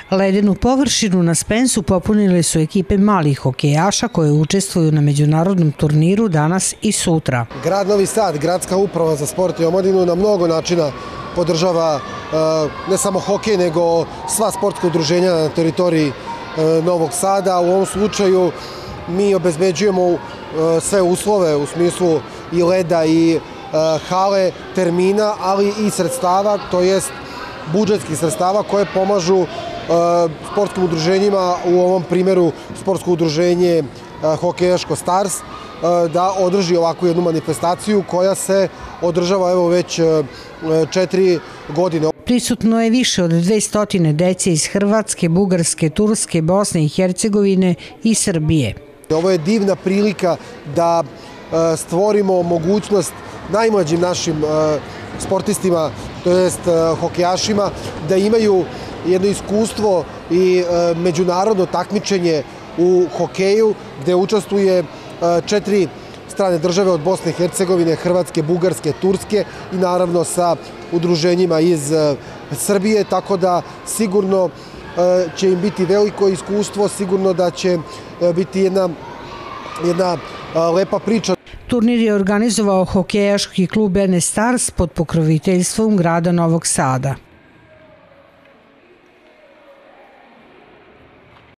Ledenu površinu na Spensu popunile su ekipe malih hokejaša koje učestvuju na međunarodnom turniru danas i sutra. Grad Novi Sad, Gradska uprava za sport i omladinu na mnogo načina podržava ne samo hokej, nego sva sportska udruženja na teritoriji Novog Sada. U ovom slučaju mi obezbeđujemo sve uslove u smislu i leda i hale, termina, ali i sredstava, to jest budžetskih sredstava koje pomažu sportskim udruženjima, u ovom primjeru sportsko udruženje hokejaško Stars, da održi ovakvu jednu manifestaciju koja se održava evo već 4 godine. Prisutno je više od 200 dece iz Hrvatske, Bugarske, Turske, Bosne i Hercegovine i Srbije. Ovo je divna prilika da stvorimo mogućnost najmlađim našim sportistima, to jest hokejašima, da imaju jedno iskustvo i međunarodno takmičenje u hokeju, gde učestvuje 4 strane države od Bosne i Hercegovine, Hrvatske, Bugarske, Turske i naravno sa udruženjima iz Srbije, tako da sigurno će im biti veliko iskustvo, sigurno da će biti jedna lepa priča. Turnir je organizovao hokejaški klub NS Stars pod pokroviteljstvom grada Novog Sada.